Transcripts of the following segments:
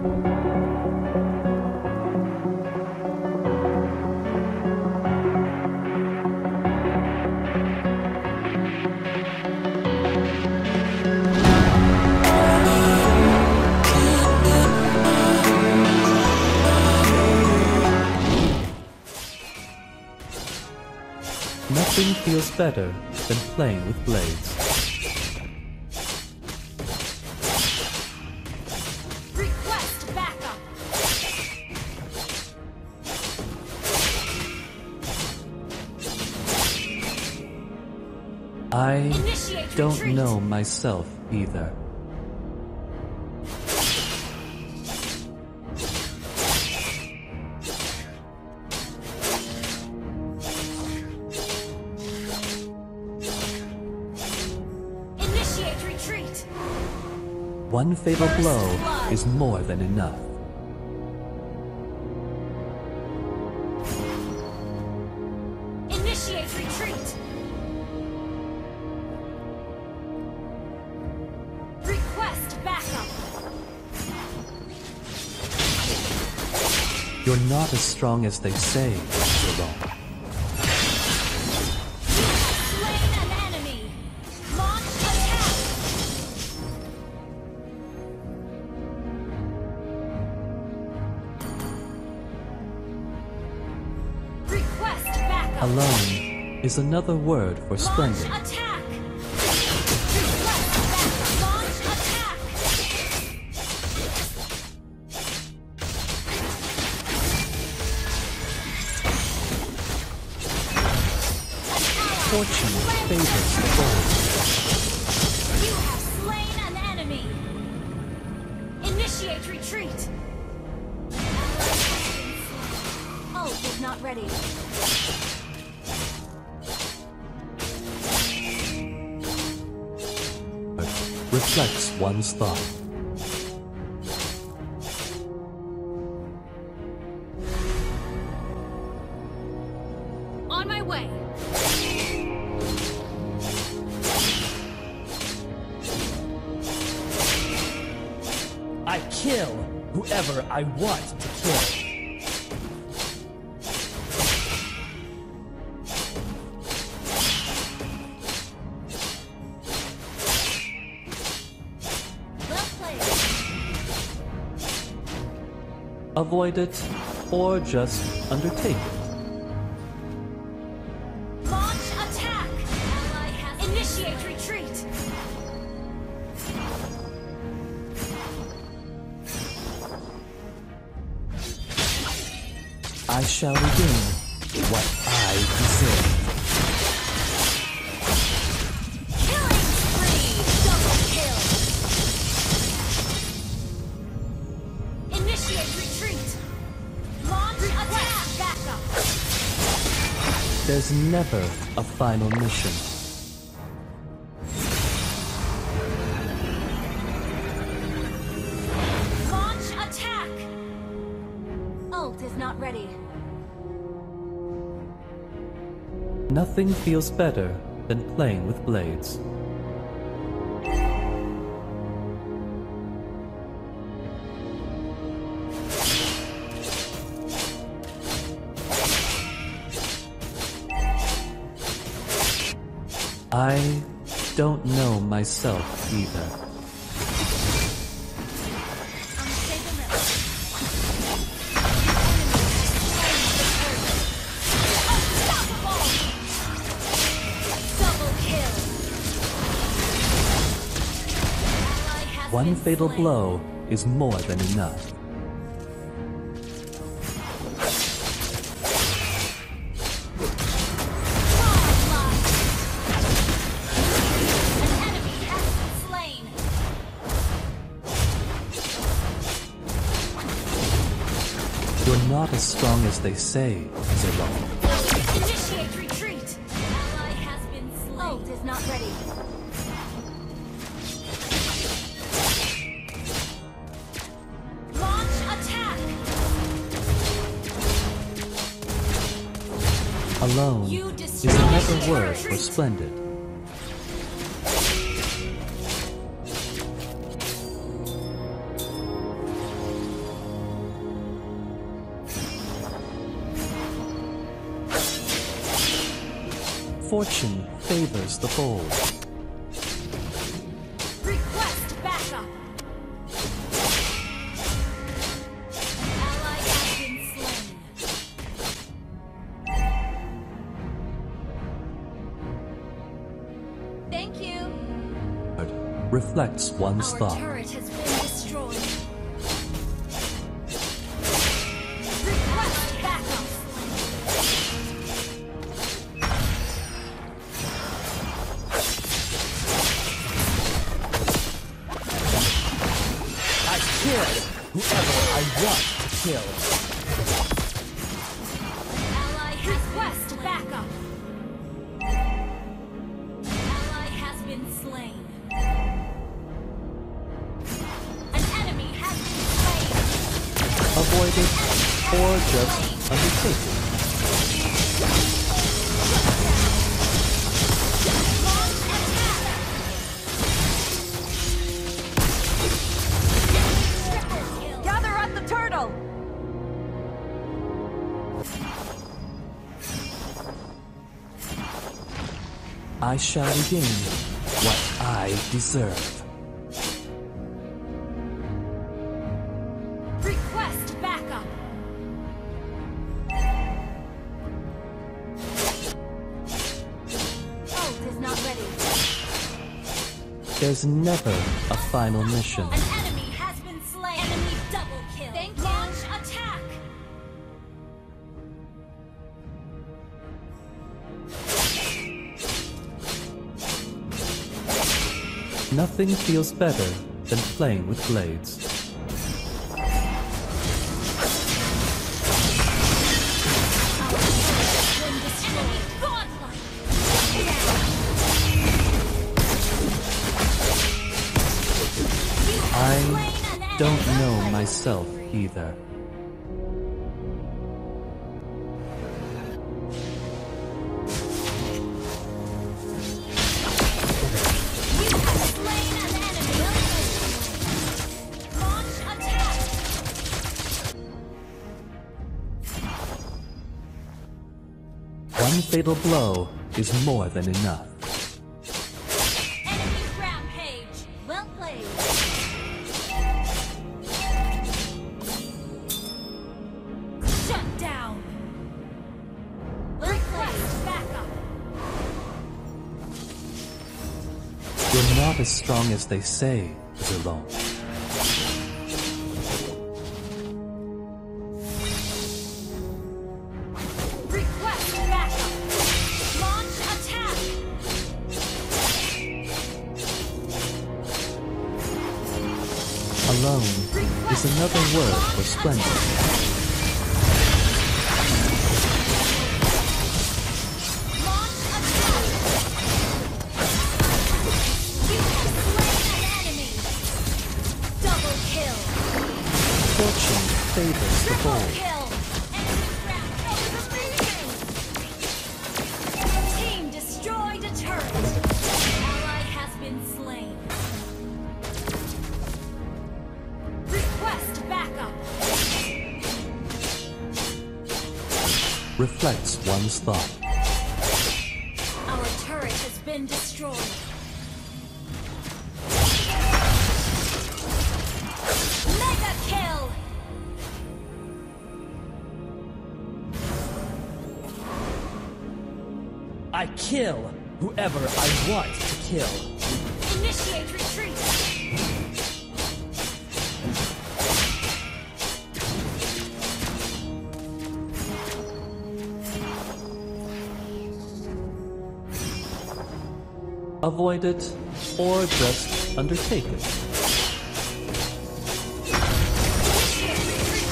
Nothing feels better than playing with blades. Request backup. I Initiate don't retreat. know myself either. Initiate retreat. One fatal First blow blood. is more than enough. Initiate retreat. Request backup. You're not as strong as they say, Zilong. Slain an enemy. Launch attack. Request backup. Alone is another word for Launch splendid. attack. Request backup. Launch attack. Fortune favors the bold. You have slain an enemy. Initiate retreat. Ult is not ready. Reflects one's thought. On my way. I kill whoever I want to kill. Well played. Avoid it, or just undertake it. Launch attack. Ally has initiate retreat. I shall regain what I deserve. Killing spree. Double kill. Initiate retreat. Launch attack. Backup. There's never a final mission. Launch attack. Ult is not ready. Nothing feels better than playing with blades. I don't know myself either. Unstable middle. Unstoppable! Double kill. Ally has One been fatal slain. blow is more than enough. You're not as strong as they say, Zilong. Initiate retreat. Ally has been slain. Ult is not ready. Launch attack. Alone You is destroyed another the word for turret. splendid. Fortune favors the bold. Request backup. Ally has been slain. Thank you. Reflects one's Our thought. turret has been destroyed. Request backup. I kill whoever I want to kill. Ally has request backup. Ally has been slain. An enemy has been slain. Avoid it or just undertake it. Launch attack. Triple kill. Gather at the turtle! I shall regain what I deserve. Request backup. Ult is not ready. There's never a final mission. An enemy has been slain. Enemy double kill. Launch attack. Nothing feels better than playing with blades. Enemy godlike. I don't know myself either. You have slain an enemy. Launch attack. One fatal blow is more than enough. Enemy rampage. Well played. Shut down. Request backup. You're not as strong as they say, Zilong. Request backup. Launch attack. Alone is another word for splendor. Launch attack. You have slain an enemy. Double kill. Fortune favors the Triple bold. kill. Enemy rampage. Team destroyed a turret. Ally has been slain. Request backup. Reflects one's thought. Our turret has been destroyed. Mega kill. I kill whoever I want to kill. Initiate retreat. Avoid it or just undertake it. Initiate retreat.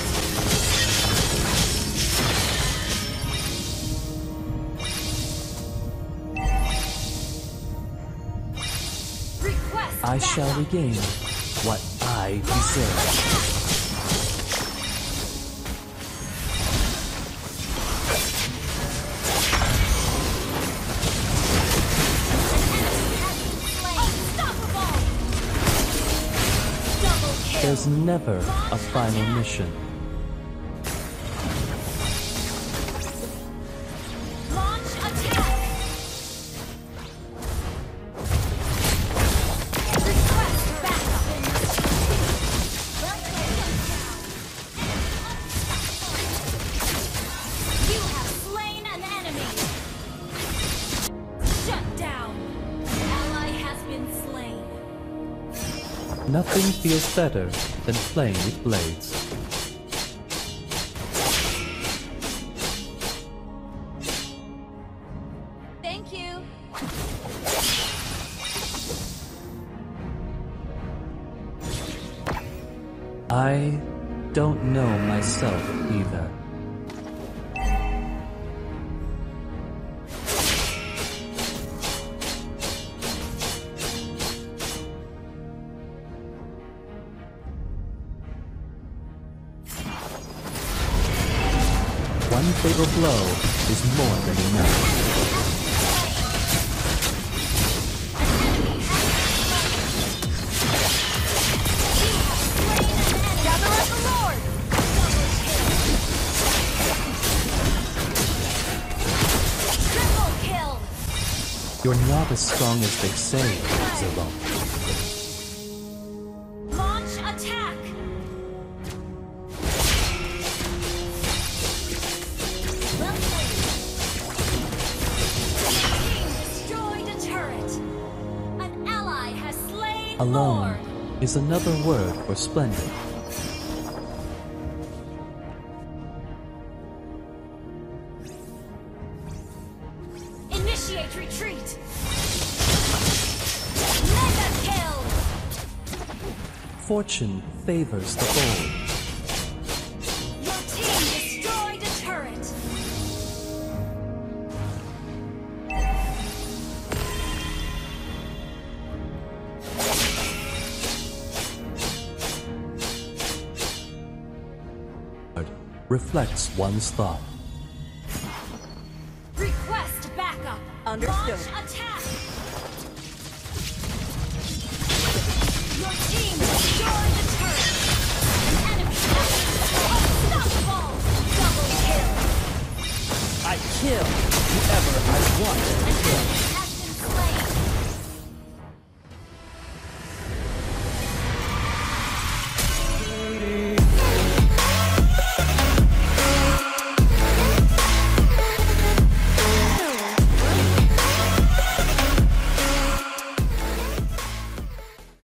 Request I shall backup. regain what I deserve. Unstoppable. Double kill. There's never a final mission. Launch attack. Nothing feels better than playing with blades. Thank you. I don't know myself either. One fatal blow is more than enough. Gather as the Lord! Triple kill! You're not as strong as they say, Zilong. Launch attack! Well played. Team destroyed a turret. An ally has slain Alone Lord. is another word for splendid. Initiate retreat! Mega kill! Fortune favors the bold. Your team destroyed a turret! Reflects one's thought. Request backup! Understood. Launch attack!